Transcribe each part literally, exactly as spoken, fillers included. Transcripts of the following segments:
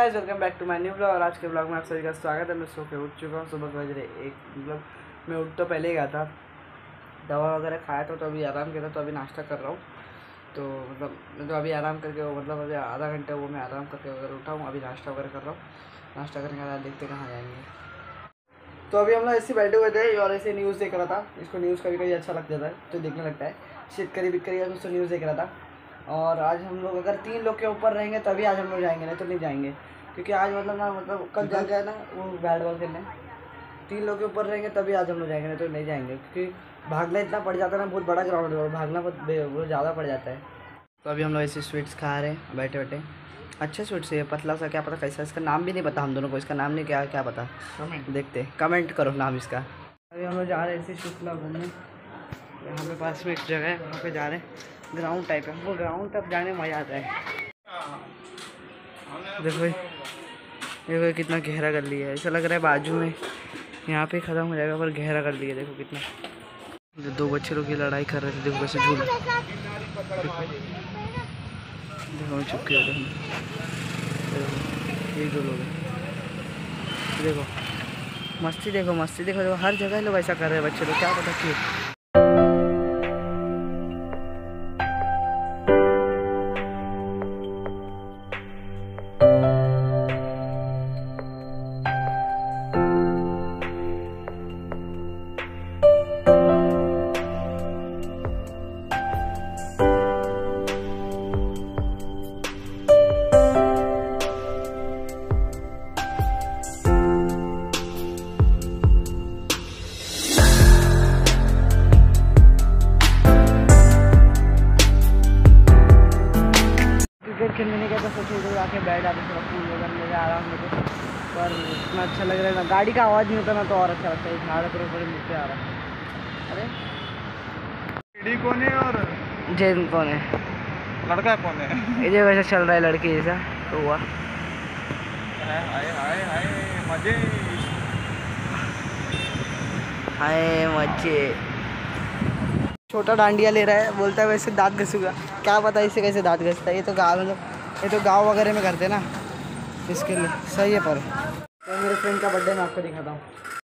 Guys, welcome back to my new blog. और आज के ब्लॉग में आप सभी का स्वागत है। मैं सो के उठ चुका हूँ। सुबह के बज रहे एक, मतलब मैं उठ तो पहले ही गया था, दवा वगैरह खाया था, तो अभी आराम किया था, तो अभी नाश्ता कर रहा हूँ। तो मतलब मैं तो अभी आराम करके वो मतलब अभी आधा घंटे वो मैं आराम करके वगैरह उठा हूँ। अभी नाश्ता वगैरह कर रहा हूँ। नाश्ता करने के बाद देखते कहाँ जाएंगे। तो अभी हम लोग ऐसे बैठे हुए थे और ऐसे न्यूज़ देख रहा था। इसको न्यूज़ कभी कभी अच्छा लग जाता है तो देखने लगता है। शेतकरी बिक्करी का कुछ तो न्यूज़ देख रहा था। और आज हम लोग अगर तीन लोग के ऊपर रहेंगे तभी आज हम लोग जाएंगे, नहीं तो नहीं जाएंगे। क्योंकि आज मतलब ना मतलब कल जा गया ना वो बैट बॉल खेलने। तीन लोग के ऊपर रहेंगे तभी आज हम लोग जाएंगे, नहीं तो नहीं जाएंगे। क्योंकि भागना इतना पड़ जाता है ना, बहुत बड़ा ग्राउंड है और भागना बहुत ज़्यादा पड़ जाता है। तो अभी हम लोग ऐसे स्वीट्स खा रहे हैं बैठे बैठे। अच्छे स्वीट्स है, पतला सा, क्या पता कैसा, इसका नाम भी नहीं पता हम दोनों को। इसका नाम नहीं क्या क्या पता, कमेंट देखते कमेंट करो नाम इसका। अभी हम लोग जा रहे हैं ऐसे शुक्ला घूमने। यहाँ पे पास में एक जगह है, वहाँ पे जा रहे हैं। ग्राउंड टाइप है, वो ग्राउंड तक जाने में मज़ा आता है। देखो देखो कितना गहरा कर लिया है, ऐसा लग रहा है बाजू में यहाँ पे ख़त्म हो जाएगा, पर गहरा कर लिया। देखो कितना, जो दो बच्चे लोग की लड़ाई कर रहे थे, देखो कैसे झूल, देखो चुपके हो देखो, एक दो लोग हैं, देखो मस्ती, देखो मस्ती, देखो देखो हर जगह लोग ऐसा कर रहे हैं बच्चे लोग, क्या पता क्यों। क्रिकेट खेलने नहीं गया तो सोचे इधर आके बैठ जाते, थोड़ा फूल वगैरह ले आराम से। पर इतना अच्छा लग रहा है ना, गाड़ी का आवाज़ नहीं होता ना तो और अच्छा लगता है। झाड़ के ऊपर नीचे आ रहा है। अरे लेडी कौन है और जैन कौन है, लड़का कौन है? ये वैसे चल रहा है लड़की जैसा तो हुआ। हाय हाय हाय मजे, हाय मजे। छोटा डांडिया ले रहा है, बोलता है वैसे दांत घसूंगा, क्या पता इसे कैसे दांत घसता है। ये तो गाँव मतलब ये तो गाँव वगैरह में करते ना, इसके लिए सही है। पर तो मेरे फ्रेंड का बर्थडे मैं आपको दिखाता हूँ।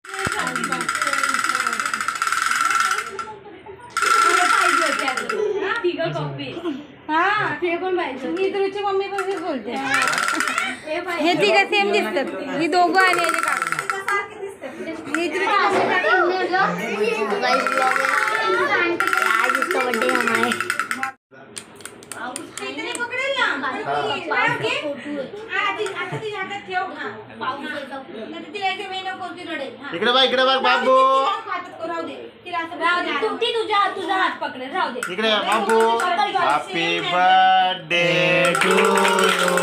मम्मी पण बोलते हे तिघं सेम दिसतात, ही दोघं आणि आज इसका बर्थडे हमारे इकडे बघ, इकडे बघ बाबू, तुझा हात पकडेल, राहू दे इकडे बाबू। Happy birthday to you,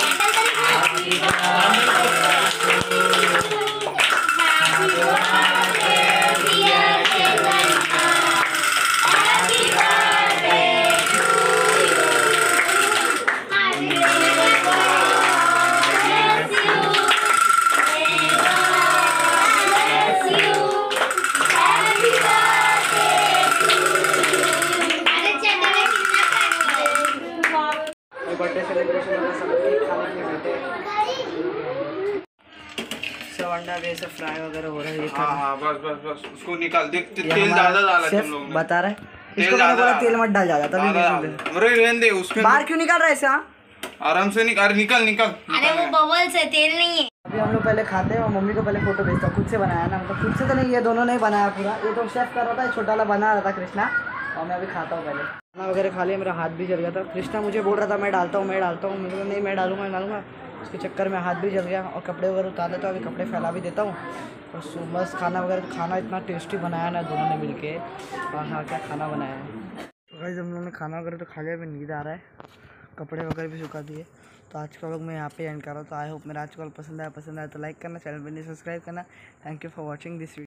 birthday celebration होता है, सब केक खाने के लिए बैठे सब। अंडा भी ऐसे फ्राई वगैरह हो रहा है। ये हाँ हाँ बस बस बस उसको निकाल, देख ये तेल हमारा ज्यादा डाला शेफ तुम लोग ने, बता रहा है तेल इसको, मैंने ज्यादा बोला तेल मत डाल ज्यादा, तभी ज्यादा देख डाल। अरे रहने दे उसमें, बाहर क्यों निकाल रहा है ऐसे। हाँ आराम से निकाल, अरे निकल निकल अरे वो बबल्स है, तेल नहीं है। अभी हम लोग पहले खाते हैं और मम्मी को पहले फोटो भेजता हूँ। खुद से बनाया ना, मतलब खुद से तो नहीं, ये दोनों ने बनाया पूरा। ये तो शेफ कर रहा था, छोटा वाला बना रहा था कृष्णा, और मैं अभी खाता हूँ। पहले खाना वगैरह खा लिया, मेरा हाथ भी जल गया था। कृष्णा मुझे बोल रहा था मैं डालता हूँ मैं डालता हूँ, मुझे नहीं मैं डालूंगा मैं डालूंगा, उसके चक्कर में हाथ भी जल गया। और कपड़े वगैरह उतार लेता हूँ, अभी कपड़े फैला भी देता हूँ। और बस खाना वगैरह, खाना इतना टेस्टी बनाया ना दोनों ने मिल के। और हाँ क्या खाना बनाया है। तो गाइस हम लोगों ने खाना वगैरह तो खा लिया, अभी नींद आ रहा है, कपड़े वगैरह भी सुखा दिए। तो आज का व्लॉग मैं यहाँ पे एंड कर रहा हूँ। तो आई होप मेरा आज का व्लॉग पसंद आया पसंद आया तो लाइक करना, चैनल पर नहीं सब्सक्राइब करना। Thank you for watching this video.